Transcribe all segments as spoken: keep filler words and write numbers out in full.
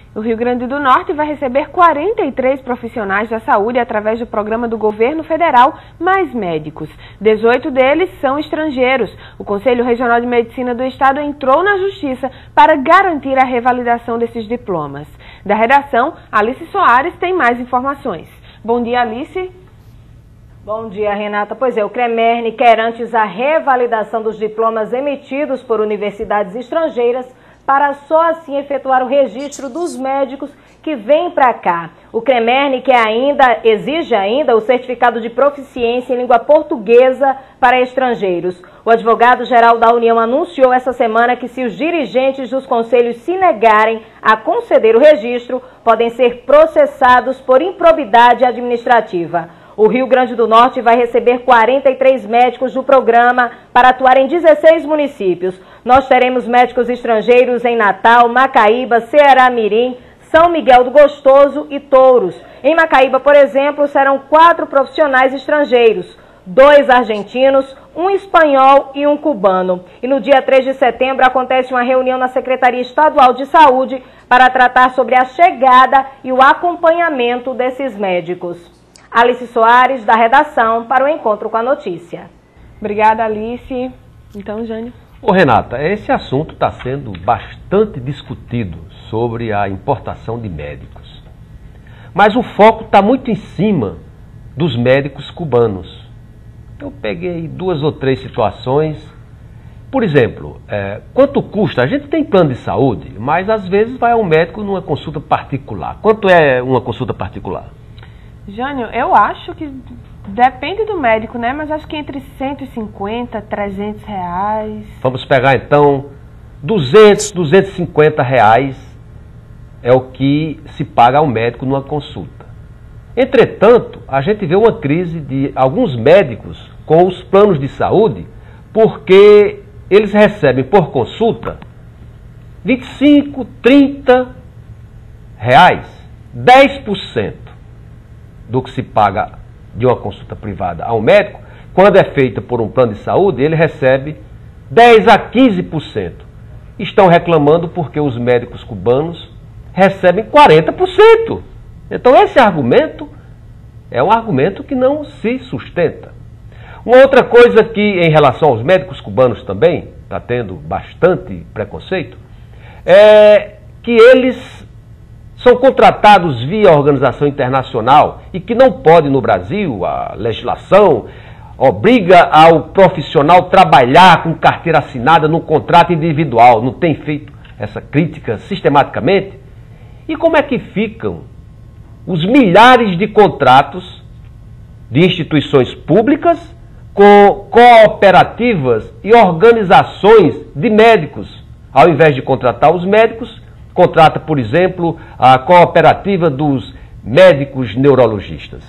O Rio Grande do Norte vai receber quarenta e três profissionais da saúde através do programa do governo federal Mais Médicos. dezoito deles são estrangeiros. O Conselho Regional de Medicina do Estado entrou na Justiça para garantir a revalidação desses diplomas. Da redação, Alice Soares tem mais informações. Bom dia, Alice. Bom dia, Renata. Pois é, o CREMERNE quer antes a revalidação dos diplomas emitidos por universidades estrangeiras para só assim efetuar o registro dos médicos que vêm para cá. O CREMERNE quer ainda, exige ainda o certificado de proficiência em língua portuguesa para estrangeiros. O advogado-geral da União anunciou essa semana que se os dirigentes dos conselhos se negarem a conceder o registro, podem ser processados por improbidade administrativa. O Rio Grande do Norte vai receber quarenta e três médicos do programa para atuar em dezesseis municípios. Nós teremos médicos estrangeiros em Natal, Macaíba, Ceará-Mirim, São Miguel do Gostoso e Touros. Em Macaíba, por exemplo, serão quatro profissionais estrangeiros, dois argentinos, um espanhol e um cubano. E no dia três de setembro acontece uma reunião na Secretaria Estadual de Saúde para tratar sobre a chegada e o acompanhamento desses médicos. Alice Soares, da redação, para o Encontro com a Notícia. Obrigada, Alice. Então, Jânio. Ô Renata, esse assunto está sendo bastante discutido sobre a importação de médicos. Mas o foco está muito em cima dos médicos cubanos. Eu peguei duas ou três situações. Por exemplo, é, quanto custa? A gente tem plano de saúde, mas às vezes vai ao médico numa consulta particular. Quanto é uma consulta particular? Jânio, eu acho que depende do médico, né? Mas acho que entre cento e cinquenta e trezentos reais. Vamos pegar então duzentos, duzentos e cinquenta reais é o que se paga ao médico numa consulta. Entretanto, a gente vê uma crise de alguns médicos com os planos de saúde, porque eles recebem por consulta vinte e cinco, trinta reais, dez por cento do que se paga de uma consulta privada ao médico. Quando é feita por um plano de saúde, ele recebe dez a quinze por cento. Estão reclamando porque os médicos cubanos recebem quarenta por cento. Então esse argumento é um argumento que não se sustenta. Uma outra coisa que em relação aos médicos cubanos também está tendo bastante preconceito, é que eles são contratados via organização internacional e que não pode no Brasil. A legislação obriga ao profissional trabalhar com carteira assinada no contrato individual. Não tem feito essa crítica sistematicamente? E como é que ficam os milhares de contratos de instituições públicas com cooperativas e organizações de médicos? Ao invés de contratar os médicos, contrata, por exemplo, a cooperativa dos médicos neurologistas.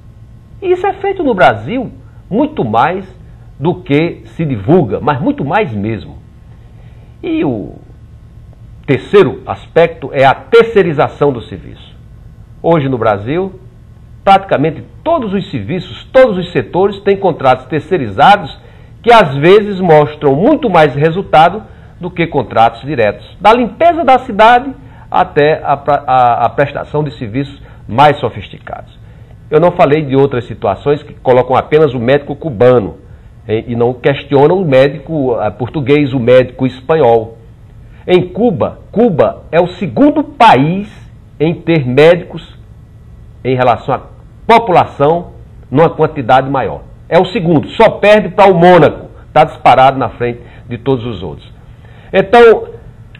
E isso é feito no Brasil muito mais do que se divulga, mas muito mais mesmo. E o terceiro aspecto é a terceirização do serviço. Hoje no Brasil, praticamente todos os serviços, todos os setores têm contratos terceirizados que às vezes mostram muito mais resultado do que contratos diretos, da limpeza da cidade até a, a, a prestação de serviços mais sofisticados. Eu não falei de outras situações que colocam apenas o médico cubano e, e não questionam o médico a, português, o médico espanhol. Em Cuba, Cuba é o segundo país em ter médicos em relação à população numa quantidade maior. É o segundo, só perde para o Mônaco, está disparado na frente de todos os outros. Então,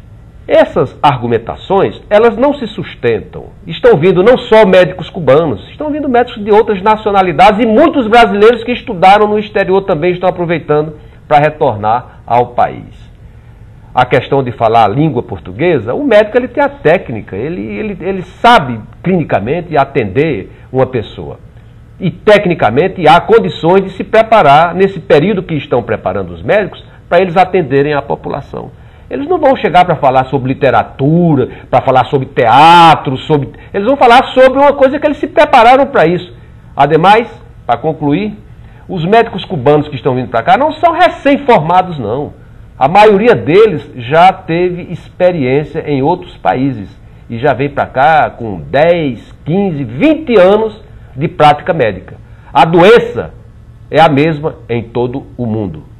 essas argumentações, elas não se sustentam. Estão vindo não só médicos cubanos, estão vindo médicos de outras nacionalidades e muitos brasileiros que estudaram no exterior também estão aproveitando para retornar ao país. A questão de falar a língua portuguesa, o médico ele tem a técnica, ele, ele, ele sabe clinicamente atender uma pessoa. E tecnicamente há condições de se preparar nesse período que estão preparando os médicos para eles atenderem a população. Eles não vão chegar para falar sobre literatura, para falar sobre teatro, sobre... eles vão falar sobre uma coisa que eles se prepararam para isso. Ademais, para concluir, os médicos cubanos que estão vindo para cá não são recém-formados, não. A maioria deles já teve experiência em outros países e já vem para cá com dez, quinze, vinte anos de prática médica. A doença é a mesma em todo o mundo.